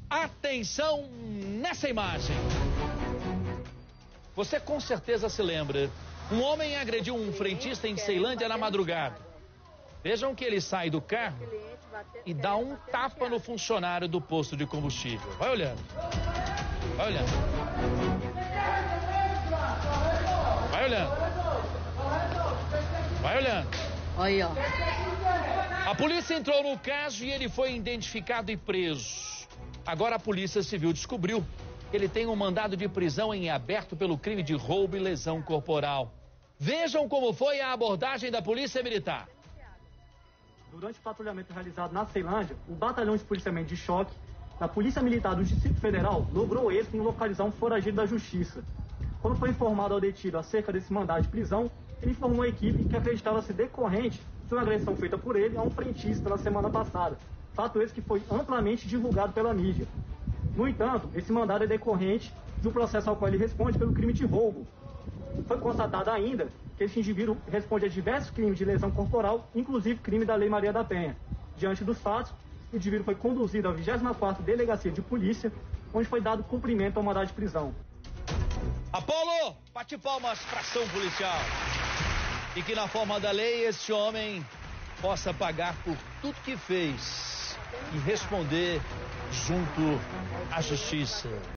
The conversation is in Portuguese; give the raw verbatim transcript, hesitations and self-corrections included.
Atenção nessa imagem. Você com certeza se lembra. Um homem agrediu um frentista em Ceilândia na madrugada. Vejam que ele sai do carro e dá um tapa no funcionário do posto de combustível. Vai olhando. Vai olhando. Vai olhando. Vai olhando. Aí, ó. A polícia entrou no caso e ele foi identificado e preso. Agora a Polícia Civil descobriu que ele tem um mandado de prisão em aberto pelo crime de roubo e lesão corporal. Vejam como foi a abordagem da Polícia Militar. Durante o patrulhamento realizado na Ceilândia, o Batalhão de Policiamento de Choque da Polícia Militar do Distrito Federal logrou êxito em localizar um foragido da Justiça. Quando foi informado ao detido acerca desse mandado de prisão, ele informou a equipe que acreditava ser decorrente de uma agressão feita por ele a um frentista na semana passada. Fato esse que foi amplamente divulgado pela mídia. No entanto, esse mandado é decorrente do processo ao qual ele responde pelo crime de roubo. Foi constatado ainda que esse indivíduo responde a diversos crimes de lesão corporal, inclusive crime da Lei Maria da Penha. Diante dos fatos, o indivíduo foi conduzido à vigésima quarta Delegacia de Polícia, onde foi dado cumprimento ao mandado de prisão. Apolo, bate palmas para ação policial. E que na forma da lei esse homem possa pagar por tudo que fez e responder junto à justiça.